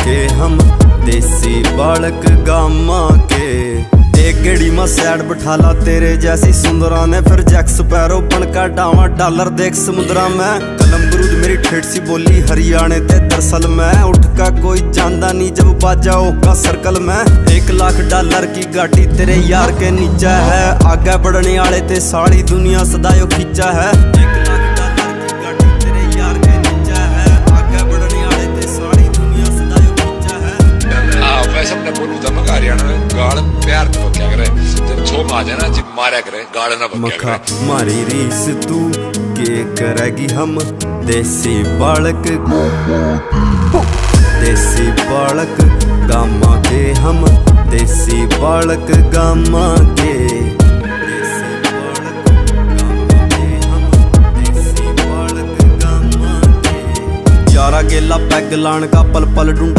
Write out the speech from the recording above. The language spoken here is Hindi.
के हम देसी बालक गामा के। एक गेड़ी में सैड बिठाला तेरे जैसी सुंदरा ने, फिर जैक स्पैरो बन का डावा डॉलर देख समुद्रा में। कलम गुरूज मेरी ठेठ सी बोली हरियाणे ते दरअसल में, उठ का कोई जानदा नहीं जब बाजा का सर्कल में। 1 लाख डॉलर की गाड़ी तेरे यार के नीचे है, आगे बढ़ने वाले ते सारी दुनिया सदायो खींचा है। 1 लाख डॉलर की गाड़ी तेरे यार के नीचे है, आगे बढ़ने वाले ते सारी दुनिया सदायो खींचा है। वैसे अपने बोलूं था मैं हरियाणा में गाड़ प्यार तो क्या करे, जब छोम आ जाए ना जब मारा करे गाड़ ना बक्या करे। मारी रीस तू के करेगी हम देसी बालक, देसी बालक गामा के हम देसी बालक गामा के। देसी बालक गामा के हम देसी बालक गामा के। यारा गेला पैग लान का पल पल ढूंढा